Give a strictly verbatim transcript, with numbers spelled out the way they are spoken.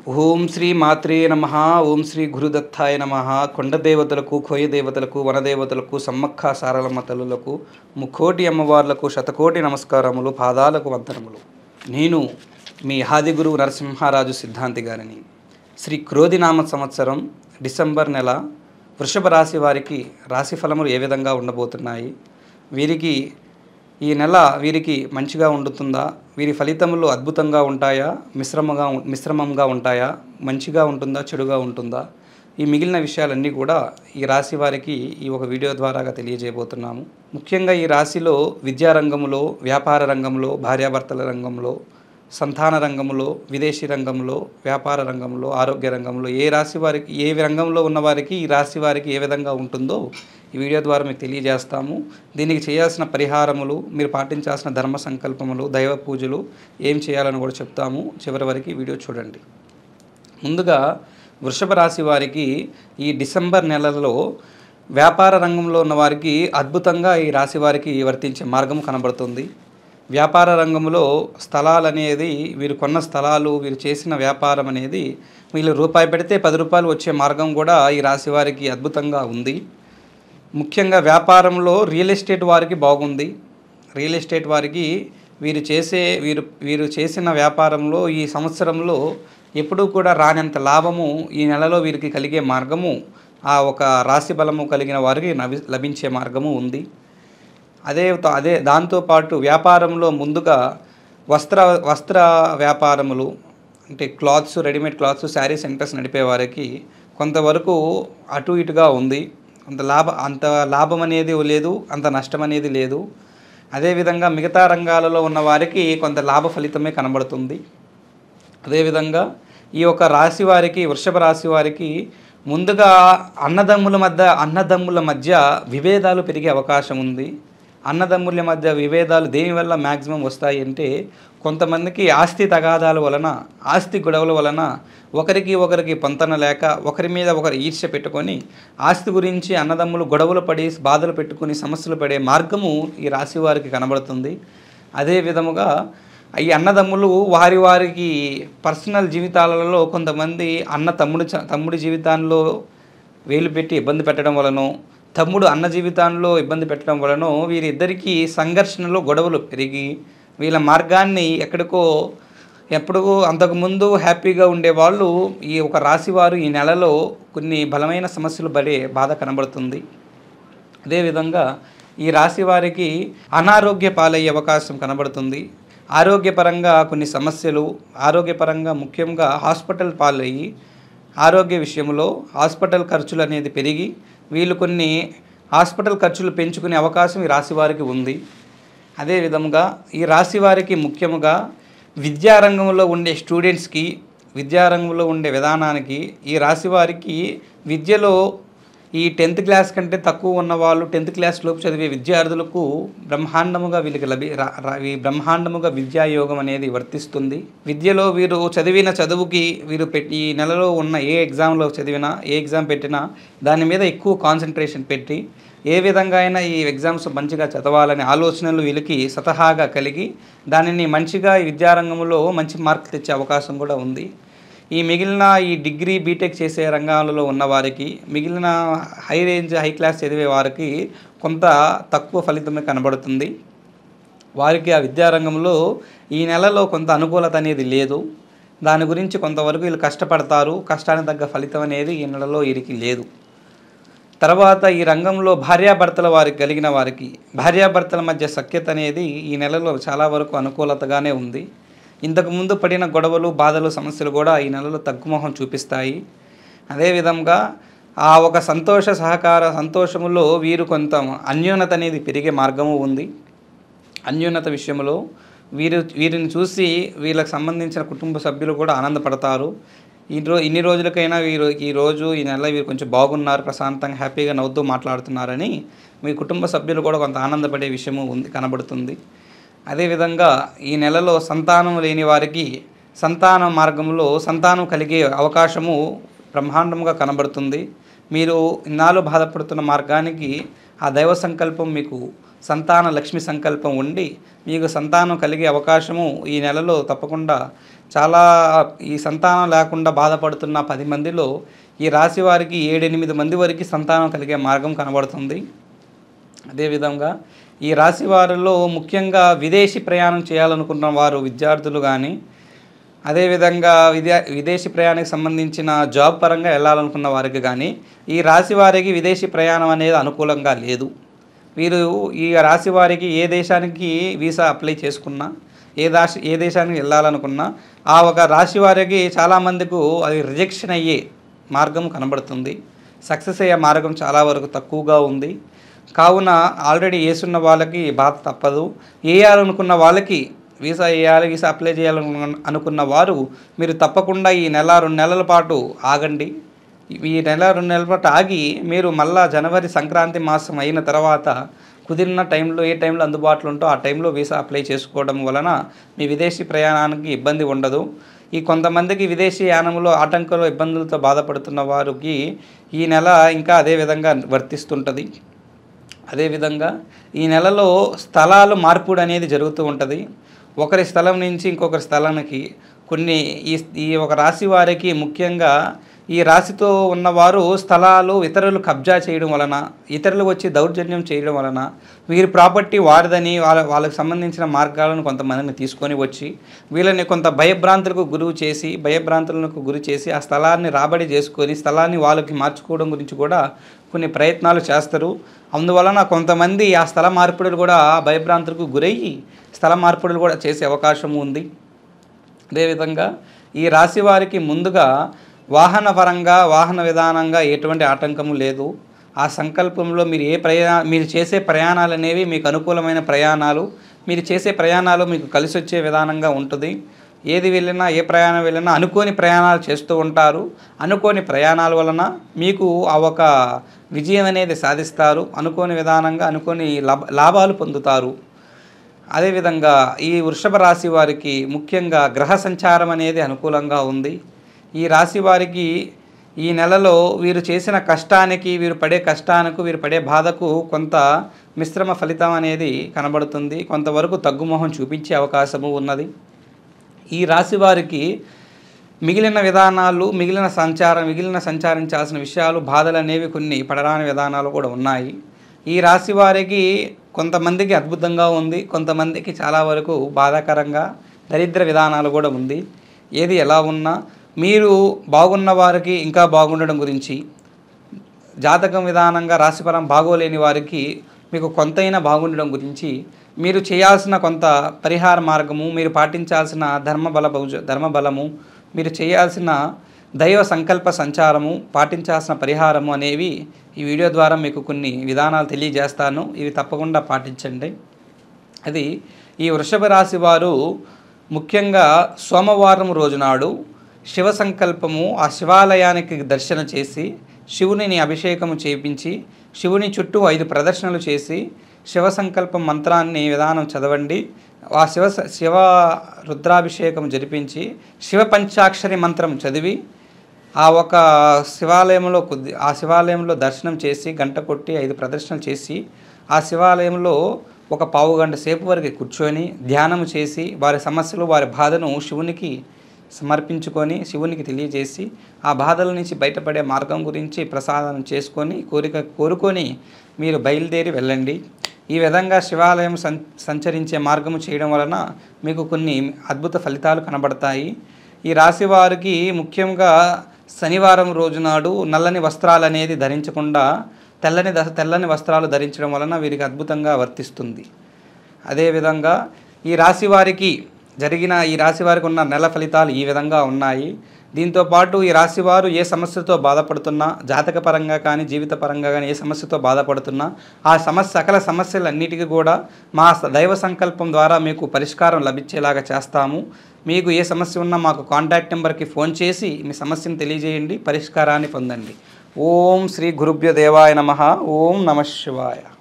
ఓం శ్రీ మాత్రే నమః. ఓం శ్రీ గురుదత్తాయ నమః. కొండ దేవతలకు, కోయ దేవతలకు, వనదేవతలకు, సమ్మక్క సారలమ్మ తల్లులకు, ముక్కోటి అమ్మవార్లకు శతకోటి నమస్కారములు, పాదాలకు వందనములు. నేను మీ ఆది గురువు నరసింహారాజు సిద్ధాంతి గారిని. శ్రీ క్రోధినామ సంవత్సరం డిసెంబర్ నెల వృషభ రాశి వారికి రాశి ఫలములు ఏ విధంగా ఉండబోతున్నాయి, వీరికి ఈ నెల వీరికి మంచిగా ఉండుతుందా, వీరి ఫలితములు అద్భుతంగా ఉంటాయా, మిశ్రమంగా మిశ్రమంగా ఉంటాయా, మంచిగా ఉంటుందా, చెడుగా ఉంటుందా, ఈ మిగిలిన విషయాలన్నీ కూడా ఈ రాశి వారికి ఈ ఒక వీడియో ద్వారాగా తెలియజేయబోతున్నాము. ముఖ్యంగా ఈ రాశిలో విద్యారంగంలో, వ్యాపార రంగంలో, భార్యాభర్తల రంగంలో, సంతాన రంగంలో, విదేశీ రంగంలో, వ్యాపార రంగంలో, ఆరోగ్య రంగంలో ఏ రాశి వారికి ఏ రంగంలో ఉన్నవారికి ఈ రాశి వారికి ఏ విధంగా ఉంటుందో ఈ వీడియో ద్వారా మీకు తెలియజేస్తాము. దీనికి చేయాల్సిన పరిహారములు, మీరు పాటించాల్సిన ధర్మ సంకల్పములు, దైవ పూజలు ఏం చేయాలని కూడా చెప్తాము. చివరి వరకు ఈ వీడియో చూడండి. ముందుగా వృషభ రాశి వారికి ఈ డిసెంబర్ నెలలో వ్యాపార రంగంలో ఉన్న వారికి అద్భుతంగా ఈ రాశి వారికి వర్తించే మార్గం కనబడుతుంది. వ్యాపార రంగంలో స్థలాలు అనేది, వీరు కొన్న స్థలాలు, వీరు చేసిన వ్యాపారం అనేది వీళ్ళు రూపాయి పెడితే పది రూపాయలు వచ్చే మార్గం కూడా ఈ రాశి వారికి అద్భుతంగా ఉంది. ముఖ్యంగా వ్యాపారంలో రియల్ ఎస్టేట్ వారికి బాగుంది. రియల్ ఎస్టేట్ వారికి వీరు చేసే వీరు వీరు చేసిన వ్యాపారంలో ఈ సంవత్సరంలో ఎప్పుడూ కూడా రానంత లాభము ఈ నెలలో వీరికి కలిగే మార్గము ఆ ఒక రాశి బలము కలిగిన వారికి లభించే మార్గము ఉంది. అదే అదే దాంతోపాటు వ్యాపారంలో ముందుగా వస్త్ర వస్త్ర వ్యాపారములు అంటే clothes, readymade clothes, sari centres నడిపే వారికి కొంతవరకు అటు ఇటుగా ఉంది. అంత లాభ అంత లాభం అనేది లేదు, అంత నష్టం అనేది లేదు. అదేవిధంగా మిగతా రంగాలలో ఉన్న వారికి కొంత లాభ ఫలితమే కనబడుతుంది. అదేవిధంగా ఈ యొక్క రాశి వారికి, వృషభ రాశి వారికి ముందుగా అన్నదమ్ముల మధ్య అన్నదమ్ముల మధ్య విభేదాలు పెరిగే అవకాశం ఉంది. అన్నదమ్ముల మధ్య విభేదాలు దేనివల్ల మ్యాక్సిమం వస్తాయి అంటే, కొంతమందికి ఆస్తి తగాదాల వలన, ఆస్తి గొడవల వలన ఒకరికి ఒకరికి పొంతన లేక ఒకరి మీద ఒకరు ఈర్ష్య పెట్టుకొని ఆస్తి గురించి అన్నదమ్ములు గొడవలు పడి బాధలు పెట్టుకుని సమస్యలు పడే మార్గము ఈ రాశి వారికి కనబడుతుంది. అదే విధముగా ఈ అన్నదమ్ములు వారి వారికి పర్సనల్ జీవితాలలో కొంతమంది అన్న తమ్ముడు తమ్ముడి జీవితాల్లో వేలు పెట్టి ఇబ్బంది పెట్టడం వలన, తమ్ముడు అన్న జీవితాల్లో ఇబ్బంది పెట్టడం వలన వీరిద్దరికీ సంఘర్షణలో గొడవలు పెరిగి వీళ్ళ మార్గాన్ని ఎక్కడికో ఎప్పుడూ అంతకుముందు హ్యాపీగా ఉండేవాళ్ళు ఈ ఒక రాశివారు ఈ నెలలో కొన్ని బలమైన సమస్యలు పడే బాధ కనబడుతుంది. అదేవిధంగా ఈ రాశి వారికి అనారోగ్య పాలయ్యే అవకాశం కనబడుతుంది. ఆరోగ్యపరంగా కొన్ని సమస్యలు, ఆరోగ్యపరంగా ముఖ్యంగా హాస్పిటల్ పాలయ్యి ఆరోగ్య విషయంలో హాస్పిటల్ ఖర్చులు అనేది పెరిగి వీళ్ళు కొన్ని హాస్పిటల్ ఖర్చులు పెంచుకునే అవకాశం ఈ రాశి వారికి ఉంది. అదేవిధంగా ఈ రాశి వారికి ముఖ్యంగా విద్యారంగంలో ఉండే స్టూడెంట్స్కి, విద్యారంగంలో ఉండే విధానానికి ఈ రాశి వారికి విద్యలో ఈ టెన్త్ క్లాస్ కంటే తక్కువ ఉన్న వాళ్ళు, టెన్త్ క్లాస్ లోపు చదివే విద్యార్థులకు బ్రహ్మాండముగా వీళ్ళకి లభి బ్రహ్మాండముగా విద్యాయోగం అనేది వర్తిస్తుంది. విద్యలో వీరు చదివిన చదువుకి వీరు పెట్టి ఈ నెలలో ఉన్న ఏ ఎగ్జామ్లో చదివినా, ఏ ఎగ్జామ్ పెట్టినా దాని మీద ఎక్కువ కాన్సన్ట్రేషన్ పెట్టి ఏ విధంగా అయినా ఈ ఎగ్జామ్స్ మంచిగా చదవాలనే ఆలోచనలు వీళ్ళకి స్వతహాగా కలిగి దానిని మంచిగా ఈ విద్యారంగంలో మంచి మార్కులు తెచ్చే అవకాశం కూడా ఉంది. ఈ మిగిలిన ఈ డిగ్రీ, బీటెక్ చేసే రంగాలలో ఉన్నవారికి, మిగిలిన హై రేంజ్, హై క్లాస్ చదివే వారికి కొంత తక్కువ ఫలితమే కనబడుతుంది. వారికి ఆ విద్యారంగంలో ఈ నెలలో కొంత అనుకూలత అనేది లేదు. దాని గురించి కొంతవరకు వీళ్ళు కష్టపడతారు, కష్టానికి తగ్గ ఫలితం అనేది ఈ నెలలో వీరికి లేదు. తర్వాత ఈ రంగంలో భార్యాభర్తల వారికి కలిగిన వారికి భార్యాభర్తల మధ్య సఖ్యత అనేది ఈ నెలలో చాలా వరకు అనుకూలతగానే ఉంది. ఇంతకుముందు పడిన గొడవలు, బాధలు, సమస్యలు కూడా ఈ నెలలో తగ్గుముఖం చూపిస్తాయి. అదేవిధంగా ఆ ఒక సంతోష సహకార సంతోషములో వీరు కొంత అన్యోన్యత అనేది పెరిగే మార్గము ఉంది. అన్యోన్యత విషయంలో వీరు వీరిని చూసి వీళ్ళకి సంబంధించిన కుటుంబ సభ్యులు కూడా ఆనందపడతారు. ఈ రో ఇన్ని రోజులకైనా వీరు ఈ రోజు ఈ నెల వీరు కొంచెం బాగున్నారు, ప్రశాంతంగా హ్యాపీగా నవ్వుతూ మాట్లాడుతున్నారని మీ కుటుంబ సభ్యులు కూడా కొంత ఆనందపడే విషయము ఉంది కనబడుతుంది. అదేవిధంగా ఈ నెలలో సంతానం లేని వారికి సంతాన మార్గంలో సంతానం కలిగే అవకాశము బ్రహ్మాండంగా కనబడుతుంది. మీరు ఇన్నాళ్ళు బాధపడుతున్న మార్గానికి ఆ దైవ సంకల్పం మీకు సంతాన లక్ష్మి సంకల్పం ఉండి మీకు సంతానం కలిగే అవకాశము ఈ నెలలో తప్పకుండా చాలా. ఈ సంతానం లేకుండా బాధపడుతున్న పది మందిలో ఈ రాశి వారికి ఏడెనిమిది మంది వరకు సంతానం కలిగే మార్గం కనబడుతుంది. అదేవిధంగా ఈ రాశి వారిలో ముఖ్యంగా విదేశీ ప్రయాణం చేయాలనుకున్న వారు విద్యార్థులు కానీ, అదేవిధంగా విద్యా విదేశీ ప్రయాణానికి సంబంధించిన జాబ్ పరంగా వెళ్ళాలనుకున్న వారికి కానీ ఈ రాశి వారికి విదేశీ ప్రయాణం అనేది అనుకూలంగా లేదు. వీరు ఈ రాశి వారికి ఏ దేశానికి వీసా అప్లై చేసుకున్నా, ఏ దాశ ఏ దేశానికి వెళ్ళాలనుకున్నా ఆ ఒక రాశి వారికి చాలామందికి అది రిజెక్షన్ అయ్యే మార్గం కనబడుతుంది. సక్సెస్ అయ్యే మార్గం చాలా వరకు తక్కువగా ఉంది. కావున ఆల్రెడీ వేసున్న వాళ్ళకి బాధ తప్పదు. వేయాలనుకున్న వాళ్ళకి వీసా వేయాలి, వీసా అప్లై చేయాలను అనుకున్న వారు మీరు తప్పకుండా ఈ నెల రెండు నెలల పాటు ఆగండి. ఈ నెల రెండు నెలల పాటు ఆగి మీరు మళ్ళా జనవరి సంక్రాంతి మాసం అయిన తర్వాత కుదిరిన టైంలో ఏ టైంలో అందుబాటులో ఉంటో ఆ టైంలో వీసా అప్లై చేసుకోవడం వలన మీ విదేశీ ప్రయాణానికి ఇబ్బంది ఉండదు. ఈ కొంతమందికి విదేశీ యానంలో ఆటంకాలు ఇబ్బందులతో బాధపడుతున్న వారికి ఈ నెల ఇంకా అదే విధంగా వర్తిస్తుంటుంది. అదేవిధంగా ఈ నెలలో స్థలాలు మార్పుడు అనేది జరుగుతూ ఉంటుంది. ఒకరి స్థలం నుంచి ఇంకొకరి స్థలానికి కొన్ని ఈ ఈ ఒక రాశి వారికి ముఖ్యంగా ఈ రాశితో ఉన్నవారు స్థలాలు ఇతరులు కబ్జా చేయడం వలన, ఇతరులు వచ్చి దౌర్జన్యం చేయడం వలన వీరి ప్రాపర్టీ వారిదని వాళ్ళ వాళ్ళకి సంబంధించిన మార్గాలను కొంతమందిని తీసుకొని వచ్చి వీళ్ళని కొంత భయభ్రాంతులకు గురువు చేసి భయభ్రాంతులకు గురి చేసి ఆ స్థలాన్ని రాబడి చేసుకొని స్థలాన్ని వాళ్ళకి మార్చుకోవడం గురించి కూడా కొన్ని ప్రయత్నాలు చేస్తారు. అందువలన కొంతమంది ఆ స్థల మార్పిడులు కూడా భయభ్రాంతులకు గురయ్యి స్థల మార్పిడులు కూడా చేసే అవకాశం ఉంది. అదేవిధంగా ఈ రాశి వారికి ముందుగా వాహన పరంగా వాహన విధానంగా ఎటువంటి ఆటంకము లేదు. ఆ సంకల్పంలో మీరు ఏ ప్రయా మీరు చేసే ప్రయాణాలు అనేవి మీకు అనుకూలమైన ప్రయాణాలు, మీరు చేసే ప్రయాణాలు మీకు కలిసి వచ్చే విధానంగా ఉంటుంది. ఏది వెళ్ళినా ఏ ప్రయాణం వెళ్ళినా అనుకోని ప్రయాణాలు చేస్తూ ఉంటారు. అనుకోని ప్రయాణాల వలన మీకు ఆ ఒక విజయం అనేది సాధిస్తారు. అనుకోని విధానంగా అనుకోని లాభ లాభాలు పొందుతారు. అదేవిధంగా ఈ వృషభ రాశి వారికి ముఖ్యంగా గ్రహ సంచారం అనేది అనుకూలంగా ఉంది. ఈ రాశి వారికి ఈ నెలలో వీరు చేసిన కష్టానికి వీరు పడే కష్టానికి వీరు పడే బాధకు కొంత మిశ్రమ ఫలితం అనేది కనబడుతుంది. కొంతవరకు తగ్గుమొహం చూపించే అవకాశము ఉన్నది. ఈ రాశి వారికి మిగిలిన విధానాలు మిగిలిన సంచారం మిగిలిన సంచారించాల్సిన విషయాలు బాధలు అనేవి కొన్ని పడరాని విధానాలు కూడా ఉన్నాయి. ఈ రాశి వారికి కొంతమందికి అద్భుతంగా ఉంది, కొంతమందికి చాలా వరకు బాధాకరంగా దరిద్ర విధానాలు కూడా ఉంది. ఏది ఎలా ఉన్నా మీరు బాగున్న వారికి ఇంకా బాగుండడం గురించి, జాతకం విధానంగా రాశిఫలం బాగోలేని వారికి మీకు కొంతైనా బాగుండడం గురించి మీరు చేయాల్సిన కొంత పరిహార మార్గము, మీరు పాటించాల్సిన ధర్మబల ధర్మబలము, మీరు చేయాల్సిన దైవ సంకల్ప సంచారము, పాటించాల్సిన పరిహారము అనేవి ఈ వీడియో ద్వారా మీకు కొన్ని విధానాలు తెలియజేస్తాను. ఇవి తప్పకుండా పాటించండి. అది ఈ వృషభ రాశి వారు ముఖ్యంగా సోమవారం రోజునాడు శివ సంకల్పము ఆ శివాలయానికి దర్శన చేసి శివుని అభిషేకము చేయించి శివుని చుట్టూ ఐదు ప్రదర్శనలు చేసి శివ సంకల్పం మంత్రాన్ని విధానం చదవండి. ఆ శివ శివ రుద్రాభిషేకం జరిపించి శివ పంచాక్షరి మంత్రం చదివి ఆ ఒక శివాలయంలో కొద్ది ఆ శివాలయంలో దర్శనం చేసి గంట కొట్టి ఐదు ప్రదర్శనలు చేసి ఆ శివాలయంలో ఒక పావు గంట సేపు వరకు కూర్చొని ధ్యానం చేసి వారి సమస్యలు వారి బాధను శివునికి సమర్పించుకొని శివునికి తెలియజేసి ఆ బాధల నుంచి బయటపడే మార్గం గురించి ప్రసాదం చేసుకొని కోరిక కోరుకొని మీరు బయలుదేరి వెళ్ళండి. ఈ విధంగా శివాలయం సం సంచరించే మార్గము చేయడం వలన మీకు కొన్ని అద్భుత ఫలితాలు కనబడతాయి. ఈ రాశి వారికి ముఖ్యంగా శనివారం రోజునాడు నల్లని వస్త్రాలు అనేది ధరించకుండా తెల్లని ద తెల్లని వస్త్రాలు ధరించడం వలన వీరికి అద్భుతంగా వర్తిస్తుంది. అదేవిధంగా ఈ రాశి వారికి జరిగిన ఈ రాశి వారికి ఉన్న నెల ఫలితాలు ఈ విధంగా ఉన్నాయి. దీంతోపాటు ఈ రాశివారు ఏ సమస్యతో బాధపడుతున్నా, జాతకపరంగా కానీ జీవితపరంగా కానీ ఏ సమస్యతో బాధపడుతున్నా ఆ సమస్య సకల సమస్యలన్నిటికీ కూడా మా దైవ సంకల్పం ద్వారా మీకు పరిష్కారం లభించేలాగా చేస్తాము. మీకు ఏ సమస్య ఉన్నా మాకు కాంటాక్ట్ నెంబర్కి ఫోన్ చేసి మీ సమస్యను తెలియజేయండి, పరిష్కారాన్ని పొందండి. ఓం శ్రీ గురుభ్యో దేవాయ నమః. ఓం నమః శివాయ.